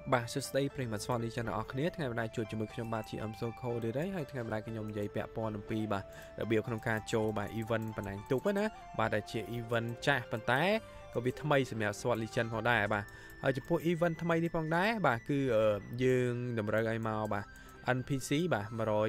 បាទសួស្តីប្រិមត្តស្វាគមន៍ទាំងអស់គ្នាថ្ងៃនេះជួបជាមួយខ្ញុំបាទជា Amsoko ទេហើយថ្ងៃនេះខ្ញុំនិយាយពាក់ព័ន្ធអំពីបាទរបៀបក្នុងការចូលបាទ event បណ្ដាញទូកណាបាទដែលជា event ចាស់ប៉ុន្តែក៏វាថ្មីសម្រាប់ SwordsLegends ផងដែរបាទហើយចំពោះ event ថ្មីនេះផងដែរបាទគឺយើងតម្រូវឲ្យមកបាទ NPC បាទ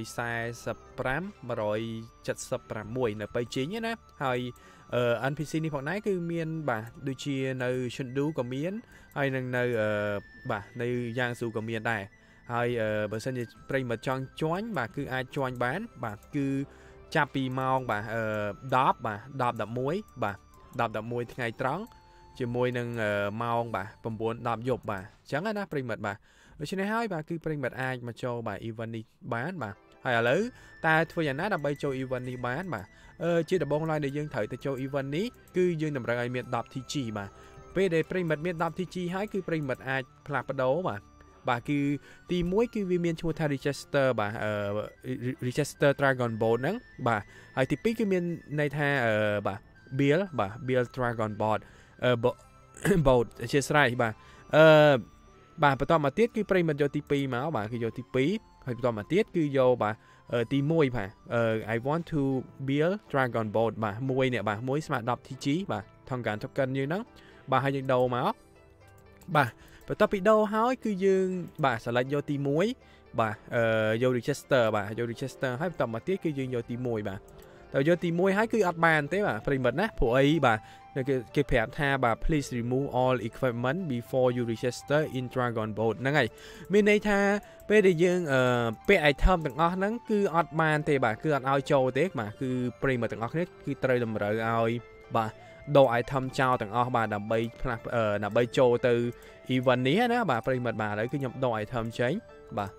145 176នៅពេលជិញណាហើយNPC នេះផងដែរគឺមានបាទដូចជានៅ Shindu ក៏មានហើយនឹងនៅបាទនៅយ៉ាងស៊ូក៏មានដែរហើយបើសិនជាប្រិមត្តចង់ជួញបាទគឺអាចជួញបានបាទគឺចាប់ពីម៉ោងបាទ10បាទ10 11បាទ10 11ថ្ងៃត្រង់ជាមួយនឹងម៉ោងបាទ9 10យប់បាទអញ្ចឹងណាប្រិមត្តបាទដូច្នេះហើយបាទគឺប្រិមត្តអាចមកចូលបាទ event នេះបានបាទហើយឥឡូវតើធ្វើយ៉ាងណាដើម្បីចូល event នេះបានបាទជាដំបូងឡើយដែលយើងត្រូវទៅចូល event នេះគឺយើងតម្រូវឲ្យមាន10 TG បាទពេលដែលប្រិមត្តមាន10 TG ហើយគឺប្រិមត្តអាចផ្លាស់ប្ដូរបាទគឺទី1គឺវាមានឈ្មោះថា register បាទ register Dragon Boat ហ្នឹងបាទហើយទី2គឺមានន័យថាបាទ build Dragon Boat boat អធិស្ឋានបាទបាទបន្តមកទៀតគឺប្រិមត្តយកទី2មកបាទគឺយកទី2ហើយបន្តមកទៀតគឺយកបាទទី1បាទI want to build Dragon Boat បាទមួយនេះបាទមួយស្មើ10 TG បាទថងការ token យើងហ្នឹងបាទហើយយើងដូរមកបាទបន្ទាប់ពីដូរហើយគឺយើងបាទ select យកទី1បាទយក register បាទយក register ហើយបន្តមកទៀតគឺយើងយកទី1បាទតែយកទី1ហើយគឺអត់បានទេបាទប្រិមត្តណាព្រោះអីបាទគេប្រាប់ថាបាទ please remove all equipment before you register in Dragon Boat ហ្នឹងហើយមានន័យថាពេលដែលយើងពាក់ item ទាំងអស់ហ្នឹងគឺអត់បានទេបាទគឺអត់ឲ្យចូលទេបាទគឺប្រិមត្តទាំងអស់គ្នាគឺត្រូវតម្រូវឲ្យបាទដូរ item ចោលទាំងអស់បាទដើម្បីផ្លាស់ដើម្បីចូលទៅ event នេះណាបាទប្រិមត្តបាទឥឡូវគឺខ្ញុំដូរ item ចេញបាទ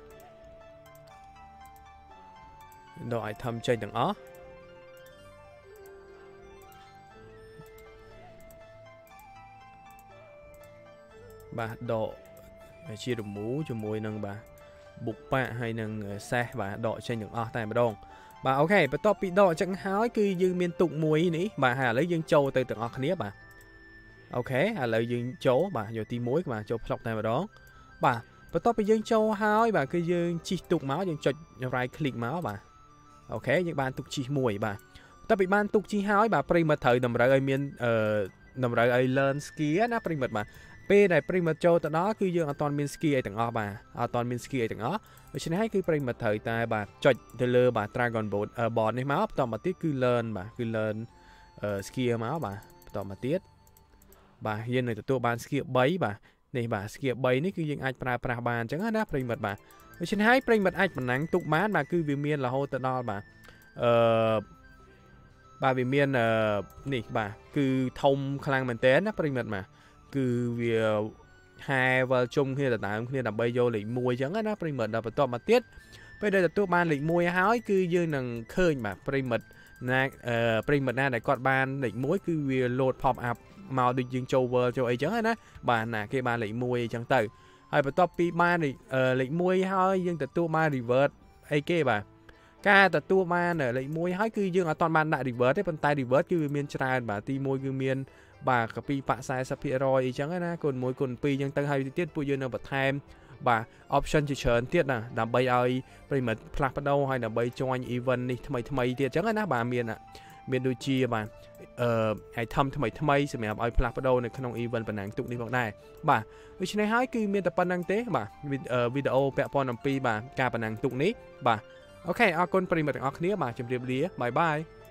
ដូរ item ចេញទាំងអស់បាទដកជារមូជាមួយនឹងបាទបុកប៉ាហើយនឹងសេះបាទដកចេញទាំងអស់តែម្ដងបាទអូខេបន្ទាប់ពីដកអញ្ចឹងហើយគឺយើងមានទុកមួយនេះបាទហើយឥឡូវយើងចូលទៅទាំងអស់គ្នាបាទអូខេឥឡូវយើងចូលបាទយកទី1បាទចូលផ្លុកតែម្ដងបាទបន្ទាប់ពីយើងចូលហើយបាទគឺយើងជីកទុកមកយើងចុច right click មកបាទអូខេយើងបានទុកជីកមួយបាទបន្ទាប់ពីបានទុកជីកហើយបាទប្រិមត្តត្រូវតម្រូវឲ្យមានតម្រូវឲ្យ learn skill ណាប្រិមត្តបាទពេលដែលប្រិមត្តចូលទៅដល់គឺយើងអត់ទាន់មាន skill អីទាំងអស់បាទអត់ទាន់មាន skill អីទាំងអស់ដូច្នេះហើយគឺប្រិមត្តត្រូវតែបាទចុចទៅលើបាទ Dragon Boat board នេះមកបន្តមកទៀតគឺ learn បាទគឺ learn skill មកបាទបន្តមកទៀតបាទយើងនឹងទទួលបាន skill 3បាទនេះបាទ skill 3នេះគឺយើងអាចប្រើប្រាស់បានអញ្ចឹងណាប្រិមត្តបាទដូច្នេះហើយប្រិមត្តអាចបណ្ណាំងទុកបានបាទគឺវាមានរហូតទៅដល់បាទបាទវាមាននេះបាទគឺធំខ្លាំងមែនតើណាប្រិមត្តបាទគឺវា5 ជុំគ្នាដដើមគ្នាដើម្បីយកលេខ1អញ្ចឹងណាប្រិមិត្តដល់បន្ទាប់មកទៀតពេលដែលទទួលបានលេខ1ហើយគឺយើងនឹងឃើញបាទប្រិមិត្តណាដែលគាត់បានលេខ1គឺវា load pop up មកដូចយើងចូល world ចូលអីចឹងណាបាទណាគេបានលេខ1អីចឹងទៅហើយបន្ទាប់ពីបានលេខ1ហើយយើងទទួលបាន revert អីគេបាទការទទួលបានលេខ1ហើយគឺយើងអត់ទាន់បានដាក់ revert ទេប៉ុន្តែ revert គឺវាមានច្រើនបាទទី1គឺមានបាទកាពីប៉40% អីចឹងណាគុណ1គុណ2ចឹងទៅហើយទៀតពួកយើងនៅបន្ថែមបាទ option ជាច្រើនទៀតណាដើម្បីឲ្យប្រិមិត្តផ្លាស់ប្ដូរហើយដើម្បី join event នេះថ្មីទៀតចឹងណាបាទមានដូចជាបាទitem ថ្មីសម្រាប់ឲ្យផ្លាស់ប្ដូរនៅក្នុង event បណ្ណាំងទុកនេះផងដែរបាទដូច្នេះហើយគឺមានតែប៉ុណ្្នឹងទេបាទវីដេអូពាក់ព័ន្ធអំពីបាទការបណ្ណាំងទុកនេះបាទអូខេអរគុណប្រិមិត្តទាំងអស់គ្នាបាទជម្រាបលាបាយបាយ